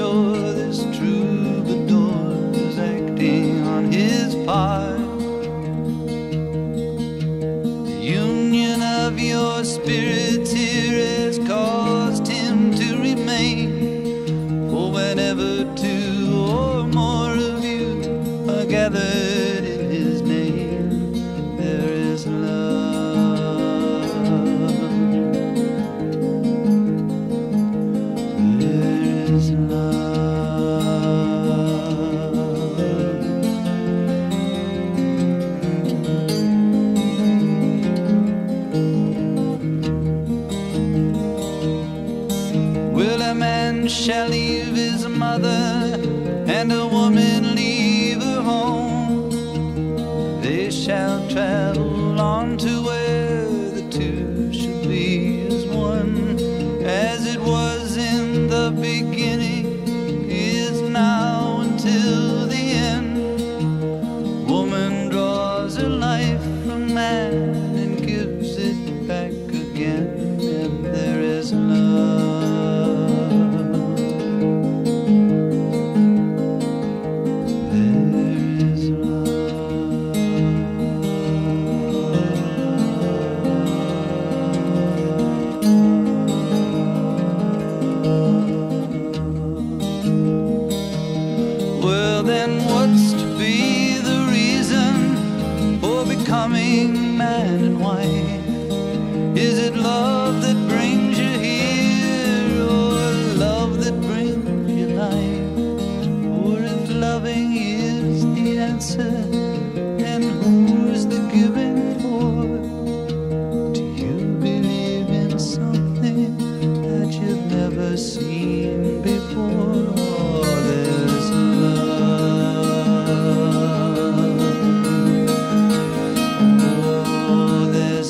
sure this troubadour is acting on his part. The union of your spirits here has caused him to remain. For whenever two or more of you are gathered in his name, there is love. There is love. Will a man shall leave his mother, and a woman leave her home? They shall travel on to where the two shall be as one. As it was in the beginning, is now until the end. Woman draws her life from man and gives it back again, and there is love. Well, then what's to be the reason for becoming man and wife? Is it love that brings you here, or love that brings you life? Or if loving is the answer, then who's the giving for? Do you believe in something that you've never seen before? Oh, there's oh, there's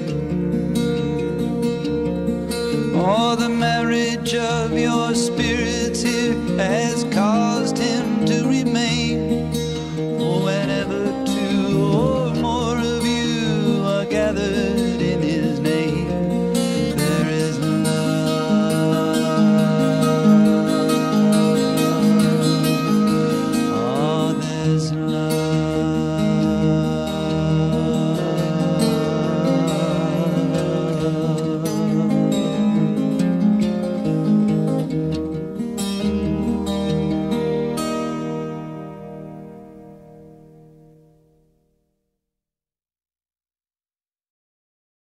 oh, the marriage of your spirit